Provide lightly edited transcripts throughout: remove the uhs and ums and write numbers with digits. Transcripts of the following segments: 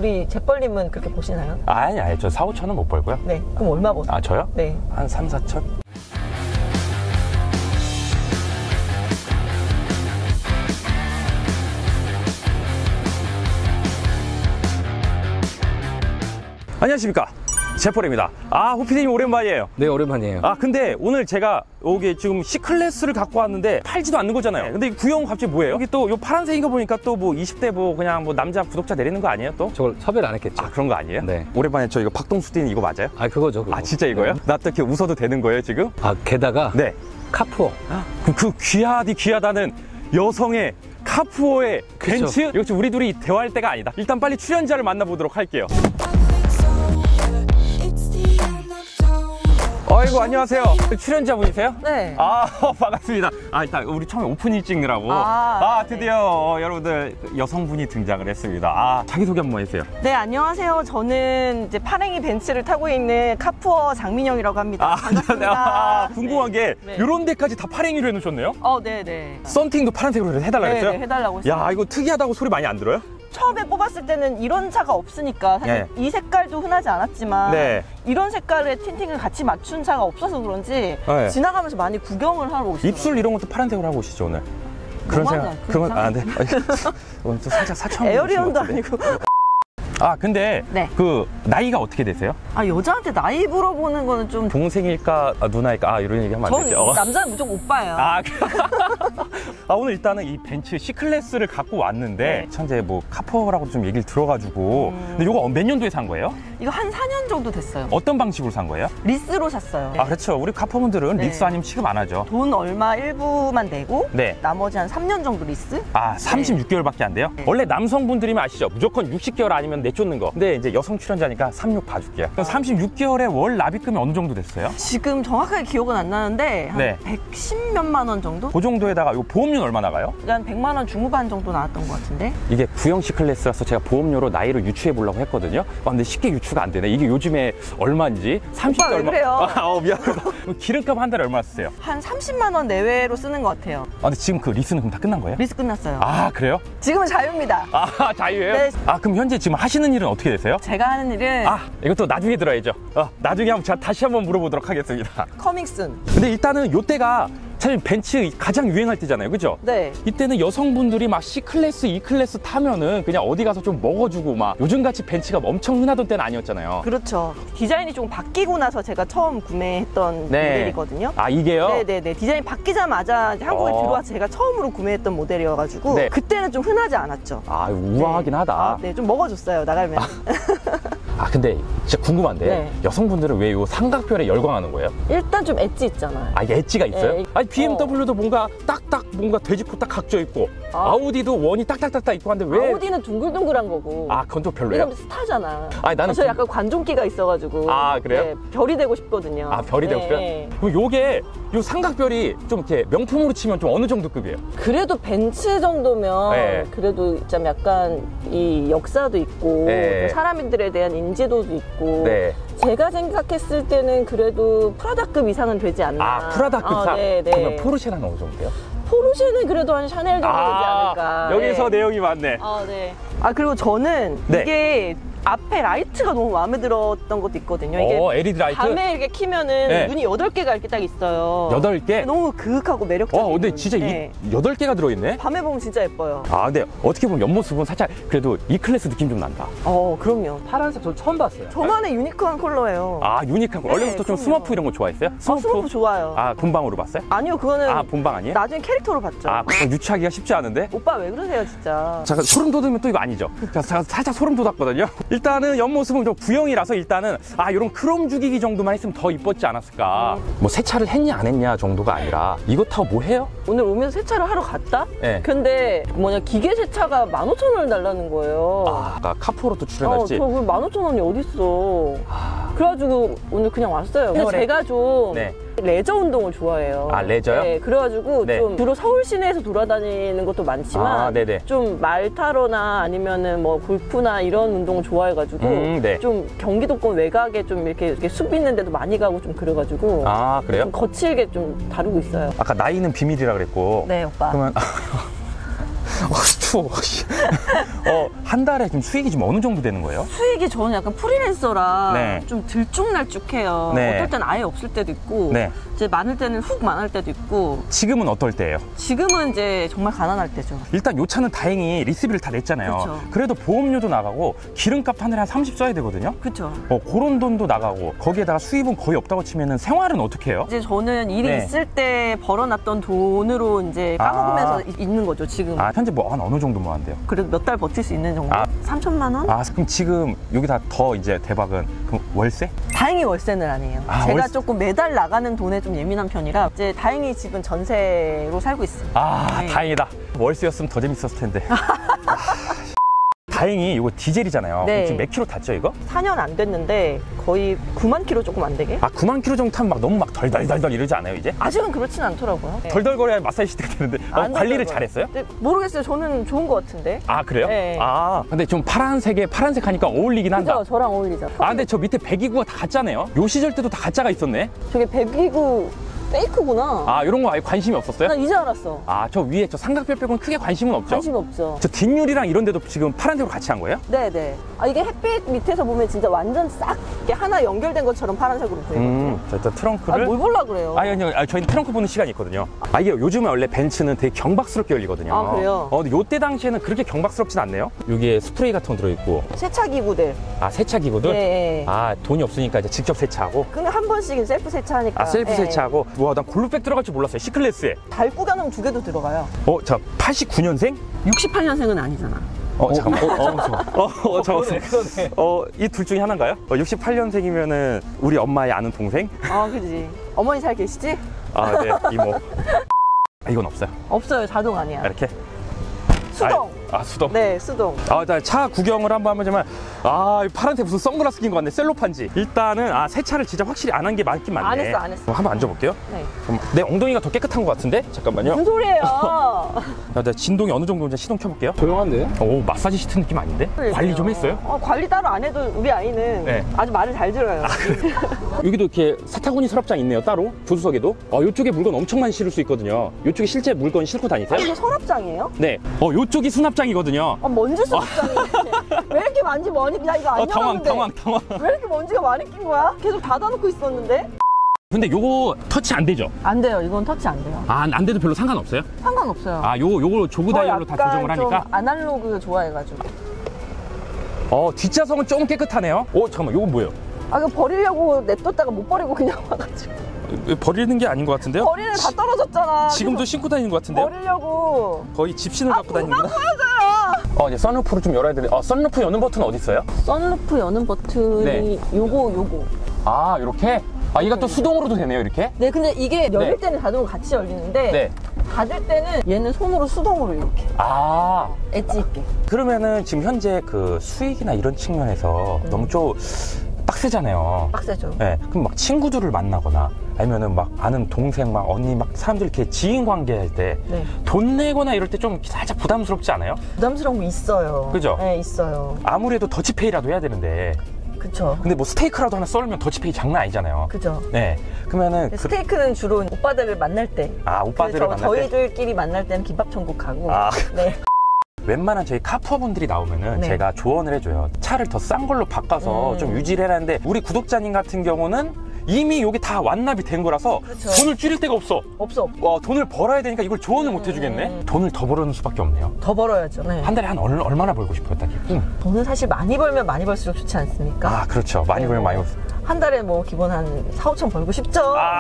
우리 재벌님은 그렇게 보시나요? 아니, 저 4, 5천은 못 벌고요. 네. 그럼 얼마 버세요? 아, 저요? 네. 한 3, 4천? 안녕하십니까, 제펄입니다. 호피디님 오랜만이에요. 네, 오랜만이에요. 근데 오늘 제가 여기 지금 C클래스를 갖고 왔는데 팔지도 않는 거잖아요. 근데 이 구형 갑자기 뭐예요? 여기 또 요 파란색인 거 보니까 또 뭐 20대 뭐 그냥 뭐 남자 구독자 내리는 거 아니에요 또? 저걸 섭외를 안 했겠죠. 그런 거 아니에요? 네. 오랜만에 저 이거 박동수 띠는 이거 맞아요? 그거죠. 그거. 진짜 이거예요? 네. 나 또 이렇게 웃어도 되는 거예요 지금? 게다가 네. 카푸어. 그 귀하다는 여성의 카푸어의 그쵸. 벤츠? 이거 지금 우리 둘이 대화할 때가 아니다. 일단 빨리 출연자를 만나보도록 할게요. 아이고, 안녕하세요. 출연자분이세요? 네. 반갑습니다. 일단 우리 처음에 오프닝 찍느라고. 드디어 여러분들 여성분이 등장을 했습니다. 자기소개 한번 해주세요. 네, 안녕하세요. 저는 이제 파랭이 벤츠를 타고 있는 카푸어 장민영이라고 합니다. 반갑습니다. 궁금한 게 네. 이런 데까지 다 파랭이로 해놓으셨네요? 네네. 썬팅도 파란색으로 해달라고 했어요? 네, 해달라고 했어요. 야, 이거 특이하다고 소리 많이 안 들어요? 처음에 뽑았을 때는 이런 차가 없으니까 사실 네. 이 색깔도 흔하지 않았지만 네. 이런 색깔의 틴팅을 같이 맞춘 차가 없어서 그런지 네. 지나가면서 많이 구경을 하러 오시더라고요. 입술 이런 것도 파란색으로 하고 오시죠 오늘? 그런 너무하다. 생각, 그런 건 네. 오늘 또 살짝 사천. 에어리언도 아니고. 근데 네. 그 나이가 어떻게 되세요? 여자한테 나이 물어보는 거는 좀. 동생일까 누나일까 이런 얘기 하면 안 전 되죠? 남자는 무조건 오빠예요. 오늘 일단은 이 벤츠 C클래스를 갖고 왔는데 네. 현재 뭐 카푸어라고 좀 얘기를 들어가지고 근데 이거 몇 년도에 산 거예요? 이거 한 4년 정도 됐어요. 어떤 방식으로 산 거예요? 리스로 샀어요. 그렇죠. 우리 카푸어분들은 네. 리스 아니면 취급 안 하죠. 돈 얼마 일부만 내고 네. 나머지 한 3년 정도 리스? 36개월밖에 안 돼요? 네. 원래 남성분들이면 아시죠? 무조건 60개월 아니면 내쫓는 거. 근데 이제 여성 출연자니까 36 봐줄게요. 그럼 36개월에 월 납입금이 어느 정도 됐어요? 지금 정확하게 기억은 안 나는데 한 네. 110몇만 원 정도? 그 정도에다가 요 보험료는 얼마 나가요? 한 100만 원 중후반 정도 나왔던 것 같은데. 이게 구형 C클래스라서 제가 보험료로 나이를 유추해 보려고 했거든요. 근데 쉽게 유추가 안 되네. 이게 요즘에 얼마인지 30대 오빠 왜 얼마? 그래요? 미안하다. 기름값 한 달에 얼마 쓰세요? 한 30만 원 내외로 쓰는 것 같아요. 근데 지금 그 리스는 그럼 다 끝난 거예요? 리스 끝났어요. 그래요? 지금은 자유입니다. 자유예요? 네. 그럼 현재 지금 하시는 일은 어떻게 되세요? 제가 하는 일은 이것도 나중에 들어야죠. 나중에 제가 다시 한번 물어보도록 하겠습니다. 커밍슨. 근데 일단은 요때가 사실 벤츠 가장 유행할 때잖아요, 그죠? 네. 이때는 여성분들이 막 C클래스, E클래스 타면은 그냥 어디 가서 좀 먹어주고 막 요즘같이 벤츠가 엄청 흔하던 때는 아니었잖아요. 그렇죠. 디자인이 좀 바뀌고 나서 제가 처음 구매했던 모델이거든요. 이게요? 네네네. 디자인이 바뀌자마자 이제 한국에 들어와서 제가 처음으로 구매했던 모델이어가지고 네. 그때는 좀 흔하지 않았죠. 우아하긴 하다. 네, 좀 먹어줬어요, 나가면. 근데 진짜 궁금한데 네. 여성분들은 왜 요 삼각별에 열광하는 거예요? 일단 좀 엣지 있잖아요. 이게 엣지가 있어요? 네. BMW도 뭔가 딱딱 뭔가 돼지코 딱 각져 있고 아우디도 원이 딱딱딱딱 있고 한데 왜? 아우디는 둥글둥글한 거고. 그건 또 별로예요? 왜냐면 스타잖아. 나는 저 약간 관종기가 있어가지고. 그래요? 네, 별이 되고 싶거든요. 별이 되고 싶어요? 네. 그럼 요게 요 삼각별이 좀 이렇게 명품으로 치면 좀 어느 정도 급이에요? 그래도 벤츠 정도면 네. 그래도 좀 약간 이 역사도 있고 네. 또 사람들에 대한 인지도도 있고 네. 제가 생각했을 때는 그래도 프라다급 이상은 되지 않나. 프라다급상? 네. 그러면 포르쉐는 어느 정도예요? 포르쉐는 그래도 한 샤넬 정도 되지 않을까. 여기서 네. 내용이 많네. 네. 그리고 저는 네. 이게 앞에 라이트가 너무 마음에 들었던 것도 있거든요. 이게 LED 라이트? 밤에 이렇게 키면은 네. 눈이 8개가 이렇게 딱 있어요. 8개? 너무 그윽하고 매력적이고. 근데 진짜 네. 8개가 들어있네? 밤에 보면 진짜 예뻐요. 근데 어떻게 보면 옆모습은 살짝 그래도 E클래스 느낌 좀 난다. 그럼요. 파란색 저 처음 봤어요. 저만의 유니크한 컬러예요. 유니크한 거. 네, 원래부터 좀 그럼요. 스머프 이런 거 좋아했어요? 스머프 좋아요. 본방으로 봤어요? 아니요, 그거는 본방 아니에요? 나중에 캐릭터로 봤죠. 그거 유추하기가 쉽지 않은데? 오빠 왜 그러세요, 진짜. 잠깐 소름 돋으면 또 이거 아니죠? 제가 살짝 소름 돋았거든요? 일단은 옆모습은 좀 구형이라서 일단은 이런 크롬 죽이기 정도만 했으면 더 이뻤지 않았을까. 뭐 세차를 했냐 안 했냐 정도가 아니라 이거 타고 뭐 해요? 오늘 오면서 세차를 하러 갔다? 네. 근데 기계 세차가 15,000원을 달라는 거예요. 아까 카푸어로도 출연했지? 저 15,000원이 어딨어. 그래가지고 오늘 그냥 왔어요. 근데 제가 좀 네. 레저 운동을 좋아해요. 레저요? 네, 그래가지고 네. 좀 주로 서울 시내에서 돌아다니는 것도 많지만 네네. 좀 말 타러나 아니면은 뭐 골프나 이런 운동을 좋아해가지고 네. 좀 경기도권 외곽에 좀 이렇게 숲 있는 데도 많이 가고 좀 그래가지고 그래요? 좀 거칠게 좀 다루고 있어요. 아까 나이는 비밀이라 그랬고 네, 오빠. 그러면 추워. 한 달에 좀 수익이 좀 어느 정도 되는 거예요? 수익이 저는 약간 프리랜서라 네. 좀 들쭉날쭉해요. 네. 어떨 땐 아예 없을 때도 있고 네. 이제 많을 때는 훅 많을 때도 있고 지금은 어떨 때예요? 지금은 이제 정말 가난할 때죠. 일단 요 차는 다행히 리스비를 다 냈잖아요. 그쵸. 그래도 보험료도 나가고 기름값 한 달에 한 30 써야 되거든요. 그렇죠. 그런 돈도 나가고 거기에다가 수입은 거의 없다고 치면은 생활은 어떻게 해요? 이제 저는 일이 네. 있을 때 벌어놨던 돈으로 이제 까먹으면서 있는 거죠, 지금. 현재 뭐 한 어느 정도 모았는데요? 그래도 몇 달 버틸 수 있는 정도? 3천만 원? 그럼 지금 여기다 더 이제 대박은 그럼 월세? 다행히 월세는 아니에요. 제가 월세. 조금 매달 나가는 돈에 좀 예민한 편이라 이제 다행히 집은 전세로 살고 있습니다. 네. 다행이다. 월세였으면 더 재밌었을 텐데. 다행히 이거 디젤이잖아요. 네. 지금 몇 킬로 탔죠 이거? 4년 안 됐는데 거의 9만 킬로 조금 안 되게? 9만 킬로 정도 타면 막 너무 막 덜덜덜덜 이러지 않아요 이제? 아직은 그렇진 않더라고요. 네. 덜덜거려야 마사지 시트가 되는데 안 관리를 덜덜거려요. 잘했어요? 네, 모르겠어요. 저는 좋은 것 같은데. 그래요? 네. 근데 좀 파란색 하니까 어울리긴 한다. 그죠? 저랑 어울리죠. 근데 저 밑에 배기구가 다 가짜네요. 요 시절 때도 다 가짜가 있었네. 저게 배기구 페이크구나. 이런 거 아예 관심이 없었어요? 난 이제 알았어. 저 위에 저 삼각별 빼고는 크게 관심은 없죠? 관심 없죠. 저 뒷유리랑 이런 데도 지금 파란색으로 같이 한 거예요? 네네. 이게 햇빛 밑에서 보면 진짜 완전 싹 이렇게 하나 연결된 것처럼 파란색으로 보이거든요. 자, 일단 트렁크를. 뭘 보려고 그래요? 아니요. 저희는 트렁크 보는 시간이 있거든요. 이게 요즘에 원래 벤츠는 되게 경박스럽게 열리거든요. 그래요? 근데 요때 당시에는 그렇게 경박스럽진 않네요. 여기에 스프레이 같은 거 들어있고. 세차기구들. 세차기구들? 네. 돈이 없으니까 이제 직접 세차하고. 근데 한 번씩은 셀프 세차하니까. 셀프 네. 세차하고. 와, 난 골루백 들어갈 줄 몰랐어요. C클래스에. 발구견음 2개도 들어가요. 자, 89년생? 68년생은 아니잖아. 잠깐만. 이 둘 중에 하나인가요? 68년생이면은 우리 엄마의 아는 동생? 그지. 어머니 잘 계시지? 네, 이모. 이건 없어요. 없어요. 자동 아니야. 이렇게. 수동. 수동. 네, 수동. 차 구경을 한번 하자면 파란색 무슨 선글라스 낀 거 같네. 셀로판지. 일단은 세차를 진짜 확실히 안 한 게 맞긴 맞네. 안 했어. 그럼 한번 앉아볼게요. 네. 그럼 내 엉덩이가 더 깨끗한 것 같은데? 잠깐만요. 무슨 소리예요? 내가 진동이 어느 정도인지 시동 켜볼게요. 조용한데요? 마사지 시트 느낌 아닌데? 관리 좀 했어요? 관리 따로 안 해도 우리 아이는 네. 아주 말을 잘 들어요. 여기도 이렇게 세탁원이 서랍장 있네요. 따로 조수석에도. 이쪽에 물건 엄청 많이 실을 수 있거든요. 이쪽에 실제 물건 싣고 다니세요? 이게 서랍장이에요? 네. 이쪽이 수납장이거든요. 먼지 수납장이네. 왜 이렇게 먼지 많이? 나 이거 안 당황. 열었는데. 왜 이렇게 먼지가 많이 낀 거야? 계속 닫아놓고 있었는데? 근데 요거 터치 안 되죠? 안 돼요. 이건 터치 안 돼요. 안 돼도 별로 상관없어요? 상관없어요. 요거 조그 다이얼로 다 조정을 약간 하니까. 좀 아날로그 좋아해가지고. 뒷좌석은 조금 깨끗하네요. 잠깐만, 요건 뭐예요? 이거 버리려고 냅뒀다가 못 버리고 그냥 와가지고. 버리는 게 아닌 것 같은데요? 버리는 다 떨어졌잖아. 지금도 신고 다니는 것 같은데요? 버리려고. 거의 집신을 갖고 다니는구나. 보여줘요. 이제 썬루프를 좀 열어야 되는데. 썬루프 여는 버튼 어디 있어요? 썬루프 여는 버튼이 네. 요거. 이렇게? 이거 또 수동으로도 되네요, 이렇게? 네, 근데 이게 열릴 네. 때는 자동으로 같이 열리는데 네. 닫을 때는 얘는 손으로 수동으로 이렇게 엣지 있게. 그러면은 지금 현재 그 수익이나 이런 측면에서 너무 좀 빡세잖아요. 빡세죠. 네. 그럼 막 친구들을 만나거나 아니면은 막 아는 동생, 막 언니, 막 사람들 이렇게 지인 관계 할 때 돈 네. 내거나 이럴 때 좀 살짝 부담스럽지 않아요? 부담스러운 거 있어요. 그죠? 네, 있어요. 아무래도 더치페이라도 해야 되는데. 그쵸. 근데 뭐 스테이크라도 하나 썰면 더치페이 장난 아니잖아요. 그죠. 네. 그러면은 스테이크는 주로 오빠들을 만날 때. 오빠들을 만날 때. 저희들끼리 만날 때는 김밥 천국 가고. 네. 웬만한 저희 카푸어분들이 나오면은 네. 제가 조언을 해줘요. 차를 더 싼 걸로 바꿔서 좀 유지를 해라는데 우리 구독자님 같은 경우는 이미 이게 다 완납이 된 거라서 그쵸. 돈을 줄일 데가 없어. 없어. 돈을 벌어야 되니까 이걸 조언을 못 해주겠네. 돈을 더 벌어는 수밖에 없네요. 더 벌어야죠. 네. 한 달에 한 얼마나 벌고 싶어요, 딱히? 돈은 사실 많이 벌면 많이 벌수록 좋지 않습니까? 그렇죠. 많이 벌면 많이 벌. 한 달에 뭐 기본 한 4, 5천 벌고 싶죠.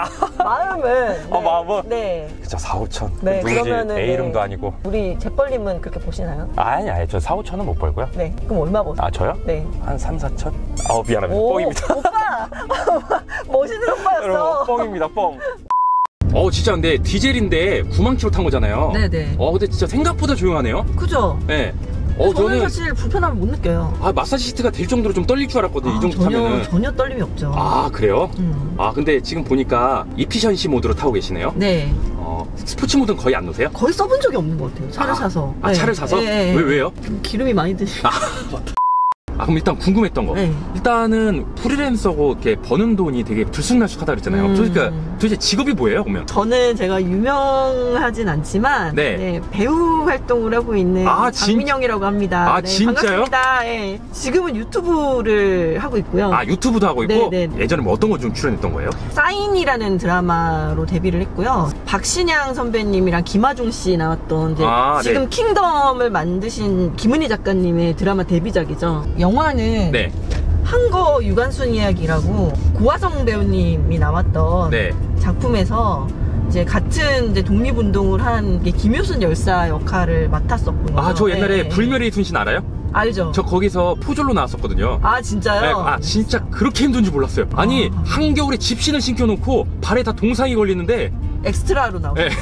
마음은. 네. 마음은? 네. 그쵸, 4, 5천. 네, 누구지? 그러면은. 내 이름도 아니고. 우리 재벌님은 그렇게 보시나요? 아니, 저 4, 5천은 못 벌고요. 네. 그럼 얼마 버세요? 저요? 네. 한 3, 4천? 미안합니다. 뻥입니다. 오빠! 멋있는 오빠였어. 여러분, 뻥입니다, 뻥. 진짜 근데 디젤인데 9만 킬로 탄 거잖아요. 네네. 근데 진짜 생각보다 조용하네요. 그죠? 네. 저는 사실 불편함을 못 느껴요. 마사지 시트가 될 정도로 좀 떨릴 줄 알았거든요. 이 정도 타면은. 전혀 떨림이 없죠. 그래요? 근데 지금 보니까 이피션시 모드로 타고 계시네요. 네. 스포츠 모드는 거의 안 넣으세요? 거의 써본 적이 없는 것 같아요. 차를 사서. 차를 사서? 네. 왜요? 좀 기름이 많이 드시. 그럼 일단 궁금했던 거. 네. 일단은 프리랜서고 이렇게 버는 돈이 되게 들쑥날쑥하다 그랬잖아요. 그러니까 도대체 직업이 뭐예요, 그러면? 저는 제가 유명하진 않지만 네. 네, 배우 활동을 하고 있는 장민영이라고 합니다. 아, 네, 진짜요? 반갑습니다. 예. 지금은 유튜브를 하고 있고요. 아, 유튜브도 하고 있고? 네. 예전에 뭐 어떤 거 좀 출연했던 거예요? 사인이라는 드라마로 데뷔를 했고요. 박신양 선배님이랑 김하중 씨 나왔던 이제 지금 네. 킹덤을 만드신 김은희 작가님의 드라마 데뷔작이죠. 영화는 네. 한거 유관순 이야기라고 고화성 배우님이 나왔던 네. 작품에서 이제 같은 이제 독립운동을 한 게 김효순 열사 역할을 맡았었군요. 아, 저 옛날에 네. 불멸의 순신 알아요? 알죠? 저 거기서 포졸로 나왔었거든요. 아, 진짜요? 네, 아, 진짜 그렇게 힘든지 몰랐어요. 아니, 한겨울에 집신을 신겨놓고 발에 다 동상이 걸리는데 엑스트라로 나오고. 네.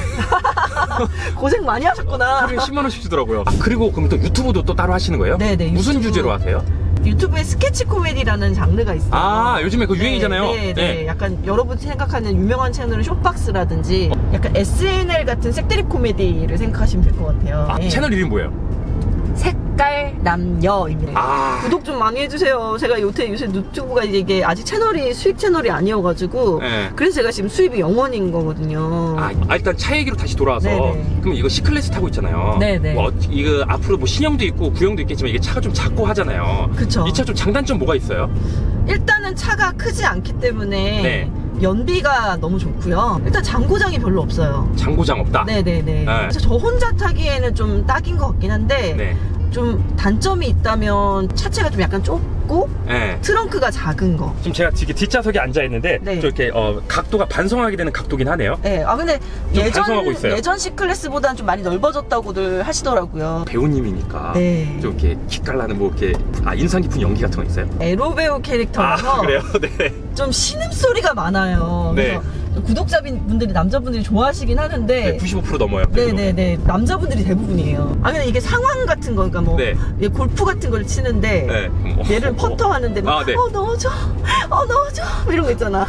고생 많이 하셨구나. 하루에 10만원씩 주더라고요. 아, 그리고 그럼 또 유튜브도 또 따로 하시는 거예요? 네네. 무슨 유튜브. 주제로 하세요? 유튜브에 스케치 코미디라는 장르가 있어요. 아, 요즘에 그 유행이잖아요. 네. 약간 여러분이 생각하는 유명한 채널은 쇼박스라든지 약간 SNL 같은 색드립 코미디를 생각하시면 될 것 같아요. 아, 네. 채널 이름 뭐예요? 색깔 남녀입니다. 아. 구독 좀 많이 해주세요. 제가 요새 유튜브가 이게 아직 채널이 수익 채널이 아니어가지고 네. 그래서 제가 지금 수입이 0원인 거거든요. 일단 차 얘기로 다시 돌아와서 네네. 그럼 이거 C클래스 타고 있잖아요. 네네. 뭐, 이거 앞으로 뭐 신형도 있고 구형도 있겠지만 이게 차가 좀 작고 하잖아요. 그쵸. 이 차 좀 장단점 뭐가 있어요? 일단은 차가 크지 않기 때문에 네. 연비가 너무 좋고요. 일단 장고장이 별로 없어요. 장고장 없다? 네네네. 그래서 저 혼자 타기에는 좀 딱인 것 같긴 한데 네. 좀 단점이 있다면 차체가 좀 약간 좁고 네. 트렁크가 작은 거. 지금 제가 이렇게 뒷좌석에 앉아있는데 네. 좀 이렇게 각도가 반성하게 되는 각도긴 하네요. 네. 아 근데 좀 반성하고 있어요. 예전 C클래스보다는 좀 많이 넓어졌다고들 하시더라고요. 배우님이니까 네. 좀 이렇게 기깔나는 뭐 이렇게 인상 깊은 연기 같은 거 있어요? 에로 배우 캐릭터라서 그래요? 네. 좀 신음소리가 많아요. 네. 그래서 구독자분들이 남자분들이 좋아하시긴 하는데 95% 넘어요. 네네네 남자분들이 대부분이에요. 아 근데 이게 상황 같은 거 그러니까 뭐 네. 얘 골프 같은 걸 치는데 네. 얘를 퍼터 하는데 막, 네. 넣어줘 넣어줘 이런 거 있잖아.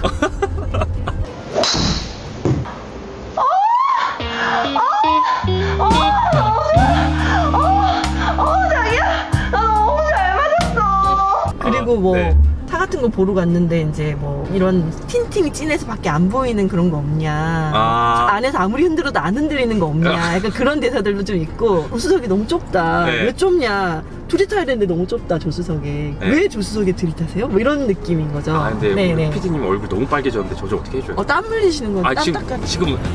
자기야 나 너무 잘 맞았어. 그리고 뭐 네. 차 같은 거 보러 갔는데 이제 뭐 이런 틴팅이 진해서 밖에 안 보이는 그런 거 없냐, 안에서 아무리 흔들어도 안 흔들리는 거 없냐, 약간 그런 대사들도 좀 있고. 조수석이 너무 좁다. 네. 왜 좁냐, 둘이 타야 되는데 너무 좁다 조수석에. 네. 왜 조수석에 둘이 타세요? 뭐 이런 느낌인 거죠. 근데 네네. PD님 얼굴 너무 빨개졌는데 저 좀 어떻게 해줘요? 땀 흘리시는 건 땀 지금 닦아.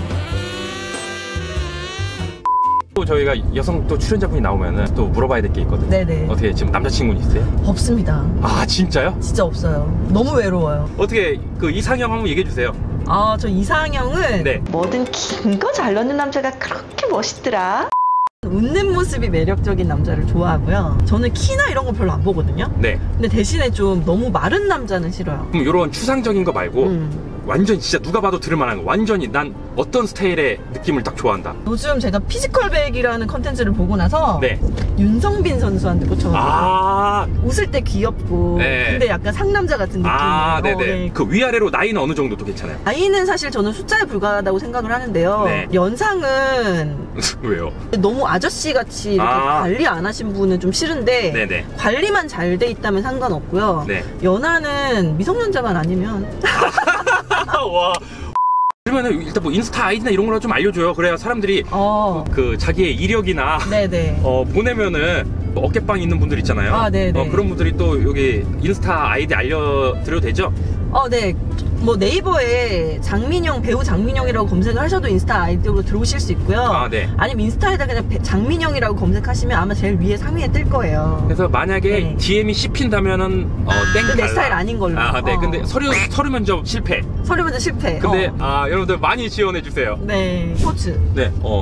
또 저희가 여성 또 출연자분이 나오면은 또 물어봐야 될 게 있거든요. 네네. 어떻게 지금 남자친구는 있어요? 없습니다. 아, 진짜요? 진짜 없어요. 너무 외로워요. 어떻게 그 이상형 한번 얘기해 주세요. 저 이상형은 네. 뭐든 긴 거 잘 넣는 남자가 그렇게 멋있더라. 웃는 모습이 매력적인 남자를 좋아하고요. 저는 키나 이런 거 별로 안 보거든요. 네. 근데 대신에 좀 너무 마른 남자는 싫어요. 그럼 이런 추상적인 거 말고 완전 진짜 누가 봐도 들을 만한 거, 완전히 난 어떤 스타일의 느낌을 딱 좋아한다. 요즘 제가 피지컬백이라는 컨텐츠를 보고 나서 네. 윤성빈 선수한테 꽂혀가지고 웃을 때 귀엽고 네. 근데 약간 상남자 같은 느낌이에요. 네네. 네. 그 위아래로 나이는 어느 정도도 괜찮아요? 나이는 사실 저는 숫자에 불과하다고 생각을 하는데요. 네. 연상은 왜요? 너무 아저씨 같이 이렇게 관리 안 하신 분은 좀 싫은데 네네. 관리만 잘 돼 있다면 상관없고요. 네. 연하는 미성년자만 아니면 와. 그러면은 일단 뭐 인스타 아이디나 이런 거라 좀 알려줘요. 그래야 사람들이 그 자기의 이력이나 네네. 보내면은 어깨빵 있는 분들 있잖아요. 네네. 그런 분들이 또 여기 인스타 아이디 알려드려도 되죠? 네. 뭐 네이버에 장민영, 배우 장민영이라고 검색을 하셔도 인스타 아이디로 들어오실 수 있고요. 네. 아니면 인스타에다 그냥 장민영이라고 검색하시면 아마 제일 위에 상위에 뜰 거예요. 그래서 만약에 DM이 씹힌다면은 땡 내 달라. 스타일 아닌 걸로. 네. 근데 서류 면접 실패. 서류 면접 실패. 근데 여러분들 많이 지원해 주세요. 네. 스포츠. 네. 오.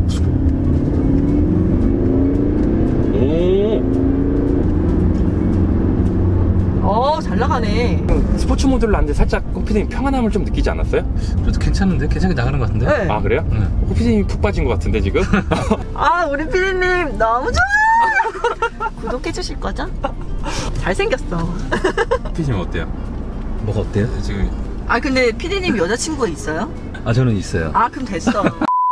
잘 나가네. 스포츠 모드로 하는데 살짝 코피디님 평안함을 좀 느끼지 않았어요? 그래도 괜찮은데? 괜찮게 나가는 것 같은데? 네. 아, 그래요? 네. 코피디님이 푹 빠진 것 같은데 지금? 우리 피디님 너무 좋아. 구독해 주실 거죠? 잘생겼어. 피디님 어때요? 뭐가 어때요? 지금 근데 피디님 여자친구가 있어요? 저는 있어요. 그럼 됐어.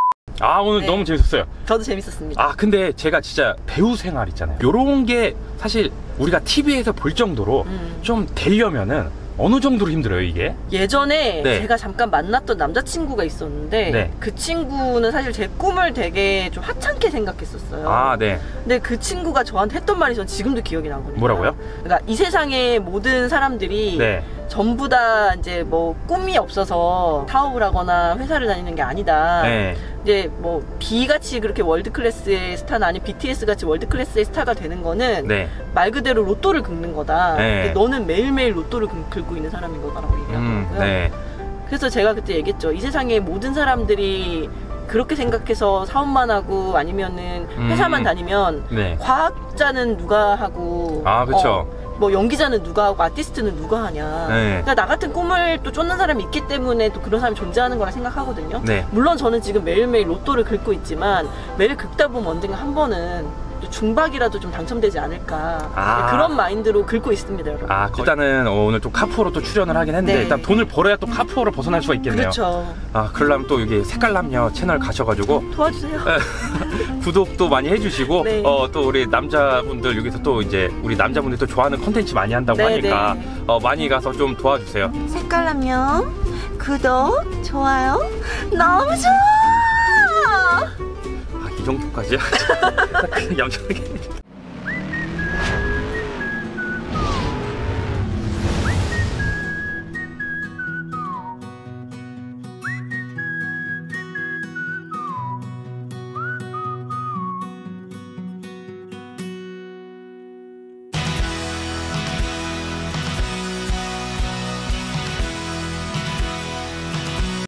아, 오늘 네. 너무 재밌었어요. 저도 재밌었습니다. 아, 근데 제가 진짜 배우 생활 있잖아요. 요런 게 사실 우리가 TV에서 볼 정도로 좀 되려면은 어느 정도로 힘들어요, 이게? 예전에 네. 제가 잠깐 만났던 남자친구가 있었는데 네. 그 친구는 사실 제 꿈을 되게 좀 하찮게 생각했었어요. 아, 네. 근데 그 친구가 저한테 했던 말이 전 지금도 기억이 나거든요. 뭐라고요? 그러니까 이 세상의 모든 사람들이 네. 전부 다 이제 뭐 꿈이 없어서 사업을 하거나 회사를 다니는 게 아니다. 네. 이제 뭐 B같이 그렇게 월드 클래스의 스타나 아니 BTS 같이 월드 클래스의 스타가 되는 거는 네. 말 그대로 로또를 긁는 거다. 네. 근데 너는 매일매일 로또를 긁고 있는 사람인 거다라고 얘기하더라고요. 네. 그래서 제가 그때 얘기했죠. 이 세상의 모든 사람들이 그렇게 생각해서 사업만 하고 아니면은 회사만 다니면 네. 과학자는 누가 하고 아, 그쵸. 뭐 연기자는 누가 하고 아티스트는 누가 하냐. 네. 그러니까 나 같은 꿈을 또 쫓는 사람이 있기 때문에 또 그런 사람이 존재하는 거라 생각하거든요. 네. 물론 저는 지금 매일매일 로또를 긁고 있지만 매일 긁다 보면 언젠가 한 번은 또 중박이라도 좀 당첨되지 않을까. 아. 그런 마인드로 긁고 있습니다, 여러분. 아, 일단은 오늘 좀 카푸어로 또 출연을 하긴 했는데 네. 일단 돈을 벌어야 또 카푸어로 벗어날 수가 있겠네요. 그렇죠. 아, 그러려면 또 여기 색깔남녀 채널 가셔가지고 도와주세요. 구독도 많이 해주시고 네. 또 우리 남자분들 여기서 또 이제 우리 남자분들 또 좋아하는 콘텐츠 많이 한다고 네, 하니까 네. 많이 가서 좀 도와주세요. 색깔남녀 구독 좋아요 너무 좋아. 아, 이 정도까지야? 그냥 얌전하게